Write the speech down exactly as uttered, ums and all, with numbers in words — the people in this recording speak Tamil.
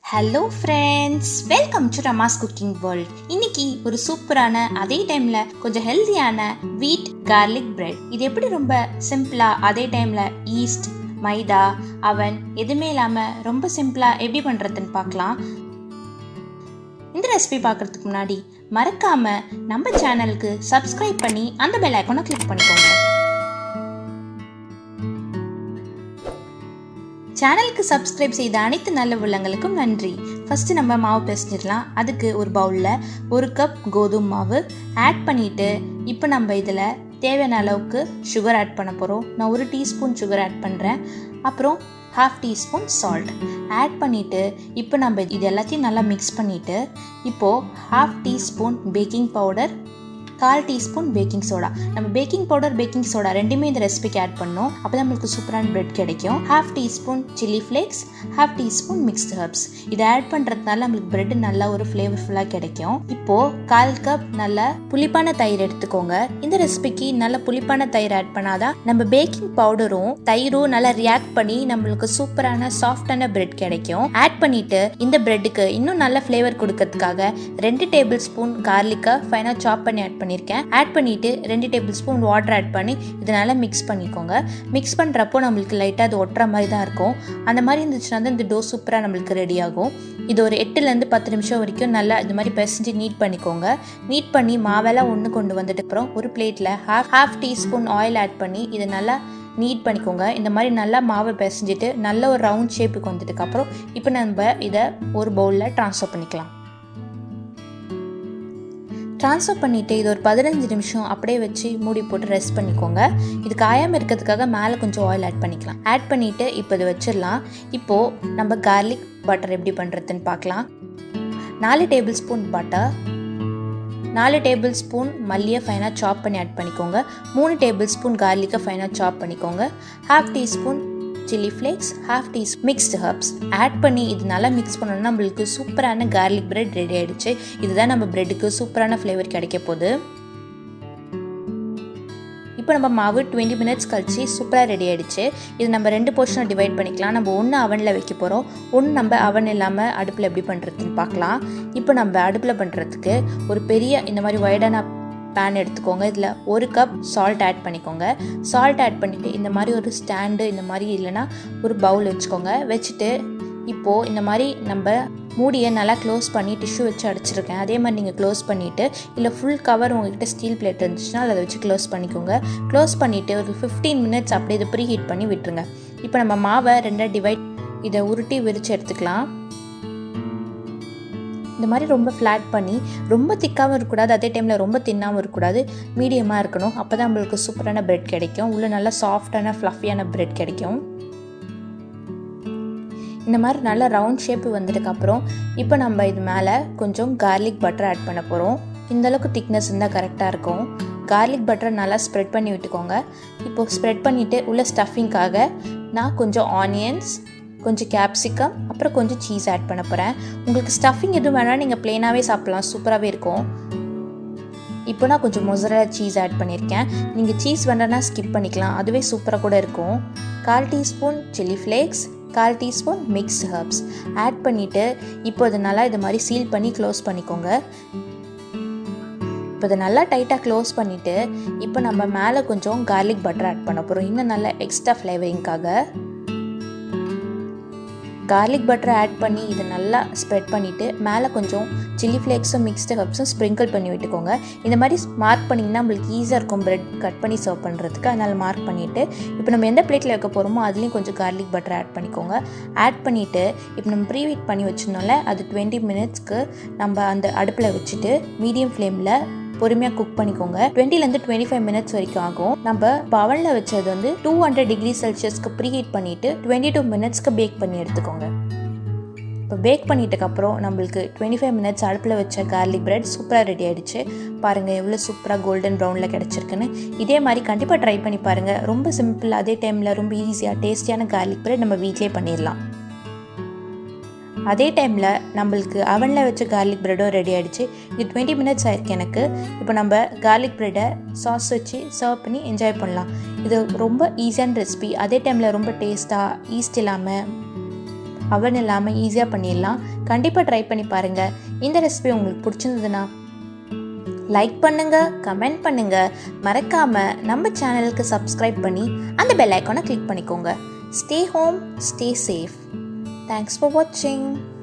Hello friends, welcome to Rama's cooking world. இன்னைக்கு ஒரு சூப்பரான அதே டைம்ல கொஞ்சம் ஹெல்தியான வீட் கார்லிக் பிரெட். இது எப்படி ரொம்ப சிம்பிளா அதே டைம்ல ஈஸ்ட், மைதா, அவன் எதுவுமே இல்லாம ரொம்ப சிம்பிளா எப்படி பண்றதுன்னு பார்க்கலாம். இந்த ரெசிபி பார்க்கறதுக்கு முன்னாடி மறக்காம நம்ம சேனலுக்கு சப்ஸ்கிரைப் பண்ணி அந்த பெல் ஐகானை கிளிக் பண்ணிக்கோங்க. சேனலுக்கு சப்ஸ்கிரைப் செய்த அனைத்து நல்ல உள்ளங்களுக்கும் நன்றி. ஃபர்ஸ்ட் நம்ம மாவு பிசைஞ்சிடலாம். அதுக்கு ஒரு பவுலில் ஒரு கப் கோதுமை மாவு ஆட் பண்ணிட்டு இப்போ நம்ம இதில் தேவையான அளவுக்கு சுகர் ஆட் பண்ண போகிறோம். நான் ஒரு டீஸ்பூன் சுகர் ஆட் பண்ணுறேன். அப்புறம் ஹாஃப் டீஸ்பூன் சால்ட் ஆட் பண்ணிவிட்டு இப்போ நம்ம இது எல்லாத்தையும் நல்லா மிக்ஸ் பண்ணிவிட்டு இப்போது ஹாஃப் டீஸ்பூன் பேக்கிங் பவுடர், கால் டீஸ்பூன் பேக்கிங் சோடா. நம்ம பேக்கிங் பவுடர் பேக்கிங் சோடா ரெண்டுமே இந்த ரெசிபிக்கு ஆட் பண்ணோம். அப்போ தான் நம்மளுக்கு சூப்பரான பிரெட் கிடைக்கும். Half teaspoon chilli flakes, half teaspoon mixed herbs. இதை ஆட் பண்ணுறதுனால நம்மளுக்கு பிரெட் நல்லா ஒரு ஃப்ளேவர்ஃபுல்லாக கிடைக்கும். இப்போது கால் கப் நல்ல புளிப்பான தயிர் எடுத்துக்கோங்க. இந்த ரெசிபிக்கு நல்ல புளிப்பான தயிர் ஆட் பண்ணாதான் நம்ம பேக்கிங் பவுடரும் தயிரும் நல்லா ரியாக்ட் பண்ணி நம்மளுக்கு சூப்பரான சாஃப்டான பிரெட் கிடைக்கும். ஆட் பண்ணிட்டு இந்த பிரெட்டுக்கு இன்னும் நல்ல ஃப்ளேவர் கொடுக்கறதுக்காக ரெண்டு டேபிள் ஸ்பூன் கார்லிக்கை ஃபைனாக சாப் பண்ணி ஆட் பண்ணியிருக்கேன். ஆட் பண்ணிட்டு ரெண்டு டேபிள் ஸ்பூன் வாட்டர் ஆட் பண்ணி இதனால மிக்ஸ் பண்ணிக்கோங்க. மிக்ஸ் பண்ணுறப்போ நம்மளுக்கு லைட்டாக அது ஒட்டுற மாதிரி தான் இருக்கும். அந்த மாதிரி இருந்துச்சுன்னா தான் இந்த டோ சூப்பராக நம்மளுக்கு ரெடி ஆகும். இது ஒரு எட்டுலேருந்து பத்து நிமிஷம் வரைக்கும் நல்லா இது மாதிரி பிசைஞ்சு நீட் பண்ணிக்கோங்க. நீட் பண்ணி மாவெல்லாம் ஒன்று கொண்டு வந்துட்டு அப்புறம் ஒரு பிளேட்டில் half half teaspoon oil add பண்ணி இதை நல்லா நீட் பண்ணிக்கோங்க. இந்த மாதிரி நல்லா மாவை பிசைஞ்சிட்டு நல்ல ஒரு ரவுண்ட் ஷேப்புக்கு வந்துட்டுக்கப்புறம் இப்போ நம்ம இதை ஒரு பவுலில் ட்ரான்ஸ்ஃபர் பண்ணிக்கலாம். ட்ரான்ஸ்ஃபர் பண்ணிவிட்டு இது ஒரு பதினஞ்சு நிமிஷம் அப்படியே வச்சு மூடி போட்டு ரெஸ்ட் பண்ணிக்கோங்க. இது காயாமல் இருக்கிறதுக்காக மேலே கொஞ்சம் ஆயில் ஆட் பண்ணிக்கலாம். ஆட் பண்ணிவிட்டு இப்போ இது வச்சிடலாம். இப்போது நம்ம கார்லிக் பட்டர் எப்படி பண்ணுறதுன்னு பார்க்கலாம். நாலு டேபிள் ஸ்பூன் பட்டர், நாலு டேபிள் ஸ்பூன் மல்லியை ஃபைனாக சாப் பண்ணி ஆட் பண்ணிக்கோங்க. மூணு டேபிள் ஸ்பூன் கார்லிக்கை ஃபைனாக சாப் பண்ணிக்கோங்க. Half teaspoon chilli flakes, half teaspoon mixed herbs add பண்ணி இது நல்லா மிக்ஸ் பண்ணோம்னா நம்மளுக்கு சூப்பரான கார்லிக் பிரெட் ரெடி ஆகிடுச்சு. இதுதான் நம்ம பிரெட்டுக்கு சூப்பரான ஃப்ளேவர் கிடைக்க போகுது. இப்போ நம்ம மாவு டுவெண்ட்டி மினிட்ஸ் கழிச்சு சூப்பராக ரெடி ஆகிடுச்சு. இது நம்ம ரெண்டு போர்ஷனை டிவைட் பண்ணிக்கலாம். நம்ம ஒன்று அவனில் வைக்க போகிறோம், ஒன்று நம்ம அவன் இல்லாமல் அடுப்பில் எப்படி பண்ணுறதுன்னு பார்க்கலாம். இப்போ நம்ம அடுப்பில் பண்ணுறதுக்கு ஒரு பெரிய இந்த மாதிரி வைடான பேன் எடுத்துக்கோங்க. இதில் ஒரு கப் சால்ட் ஆட் பண்ணிக்கோங்க. சால்ட் ஆட் பண்ணிவிட்டு இந்த மாதிரி ஒரு ஸ்டாண்டு இந்த மாதிரி இல்லைன்னா ஒரு பவுல் வச்சுக்கோங்க. வச்சுட்டு இப்போது இந்த மாதிரி நம்ம மூடியை நல்லா க்ளோஸ் பண்ணி டிஷ்யூ வச்சு அடிச்சிருக்கேன். அதே மாதிரி நீங்கள் க்ளோஸ் பண்ணிவிட்டு இல்லை ஃபுல் கவர் உங்கள்கிட்ட ஸ்டீல் பிளேட் இருந்துச்சுன்னா அதை வச்சு க்ளோஸ் பண்ணிக்கோங்க. க்ளோஸ் பண்ணிவிட்டு ஒரு ஃபிஃப்டீன் மினிட்ஸ் அப்படியே இதை ப்ரீ ஹீட் பண்ணி விட்டுருங்க. இப்போ நம்ம மாவை ரெண்டாக டிவைட் இதை உருட்டி விரித்து எடுத்துக்கலாம். இந்த மாதிரி ரொம்ப ஃப்ளாட் பண்ணி ரொம்ப திக்காகவும் இருக்கக்கூடாது, அதே டைமில் ரொம்ப தின்னாகவும் இருக்கக்கூடாது, மீடியமாக இருக்கணும். அப்போ தான் நம்மளுக்கு சூப்பரான பிரெட் கிடைக்கும். உள்ள நல்லா சாஃப்டான ஃப்ளஃபியான பிரெட் கிடைக்கும். இந்த மாதிரி நல்லா ரவுண்ட் ஷேப்பு வந்ததுக்கப்புறம் இப்போ நம்ம இது மேலே கொஞ்சம் கார்லிக் பட்டர் ஆட் பண்ண போகிறோம். இந்தளவுக்கு திக்னஸ் இருந்தால் கரெக்டாக இருக்கும். கார்லிக் பட்டரை நல்லா ஸ்ப்ரெட் பண்ணி விட்டுக்கோங்க. இப்போது ஸ்ப்ரெட் பண்ணிவிட்டு உள்ள ஸ்டஃபிங்காக நான் கொஞ்சம் ஆனியன்ஸ், கொஞ்சம் கேப்சிகம், அப்புறம் கொஞ்சம் சீஸ் ஆட் பண்ண போகிறேன். உங்களுக்கு ஸ்டஃபிங் எதுவும் வேணால் நீங்கள் ப்ளெயினாகவே சாப்பிட்லாம், சூப்பராகவே இருக்கும். இப்போ நான் கொஞ்சம் மொசரல்லா சீஸ் ஆட் பண்ணியிருக்கேன். நீங்கள் சீஸ் வேண்டாம்னா ஸ்கிப் பண்ணிக்கலாம், அதுவே சூப்பராக கூட இருக்கும். கால் டீஸ்பூன் சில்லி ஃப்ளேக்ஸ், கால் டீஸ்பூன் மிக்ஸ் ஹர்ப்ஸ் ஆட் பண்ணிவிட்டு இப்போ இது நல்லா இது மாதிரி சீல் பண்ணி க்ளோஸ் பண்ணிக்கோங்க. இப்போ இதை நல்லா டைட்டாக க்ளோஸ் பண்ணிவிட்டு இப்போ நம்ம மேலே கொஞ்சம் கார்லிக் பட்டர் ஆட் பண்ண போகிறோம், இன்னும் நல்லா எக்ஸ்ட்ரா ஃப்ளேவரிங்காக. கார்லிக் பட்டரை ஆட் பண்ணி இதை நல்லா ஸ்ப்ரெட் பண்ணிவிட்டு மேலே கொஞ்சம் சில்லி ஃப்ளேக்ஸும் மிக்ஸ்டு ஹர்ப்ஸும் ஸ்ப்ரிங்கிள் பண்ணி விட்டுக்கோங்க. இந்த மாதிரி மார்க் பண்ணிங்கன்னா நம்மளுக்கு ஈஸியாக இருக்கும் பிரெட் கட் பண்ணி சர்வ் பண்ணுறதுக்கு. அதனால் மார்க் பண்ணிவிட்டு இப்போ நம்ம எந்த பிளேட்டில் வைக்க போகிறோமோ அதுலேயும் கொஞ்சம் கார்லிக் பட்டர் ஆட் பண்ணிக்கோங்க. ஆட் பண்ணிவிட்டு இப்போ நம்ம ப்ரீ ஹீட் பண்ணி வச்சிருந்தோம்ல, அது டுவெண்ட்டி மினிட்ஸ்க்கு நம்ம அந்த அடுப்பில் வச்சுட்டு மீடியம் ஃப்ளேமில் பொறுமையாக குக் பண்ணிக்கோங்க. டுவெண்ட்டிலேருந்து டுவெண்ட்டி ஃபைவ் மினிட்ஸ் வரைக்கும் ஆகும். நம்ம பவனில் வச்சது வந்து டூ ஹண்ட்ரட் டிகிரி செல்சியஸ்க்கு ப்ரீ ஹீட் பண்ணிவிட்டு டுவெண்ட்டி டூ மினிட்ஸ்க்கு பேக் பண்ணி எடுத்துக்கோங்க. இப்போ பேக் பண்ணிட்டதுக்கப்புறம் நம்மளுக்கு டுவெண்ட்டி ஃபைவ் மினிட்ஸ் அடுப்பில் வச்ச கார்லிக் பிரெட் சூப்பராக ரெடி ஆகிடுச்சு. பாருங்கள் எவ்வளோ சூப்பராக கோல்டன் ப்ரௌனில் கிடச்சிருக்குன்னு. இதே மாதிரி கண்டிப்பாக ட்ரை பண்ணி பாருங்கள். ரொம்ப சிம்பிள், அதே டைமில் ரொம்ப ஈஸியாக டேஸ்டியான கார்லிக் பிரெட் நம்ம வீட்டிலே பண்ணிடலாம். அதே டைமில் நம்மளுக்கு அவனில் வச்ச கார்லிக் ப்ரெட்டும் ரெடி ஆகிடுச்சு. இது டுவெண்ட்டி மினிட்ஸ் ஆயிருக்கு எனக்கு. இப்போ நம்ம கார்லிக் ப்ரெட்டை சாஸ் வச்சு சர்வ் பண்ணி என்ஜாய் பண்ணலாம். இது ரொம்ப ஈஸியான ரெசிபி, அதே டைமில் ரொம்ப டேஸ்ட்டாக ஈஸ்ட் இல்லாமல் அவன் இல்லாமல் ஈஸியாக பண்ணிடலாம். கண்டிப்பாக ட்ரை பண்ணி பாருங்கள். இந்த ரெசிபி உங்களுக்கு பிடிச்சிருந்ததுன்னா லைக் பண்ணுங்கள், கமெண்ட் பண்ணுங்கள். மறக்காமல் நம்ம சேனலுக்கு சப்ஸ்கிரைப் பண்ணி அந்த பெல் ஐக்கானை கிளிக் பண்ணிக்கோங்க. Stay home, stay safe. Thanks for வாட்சிங்.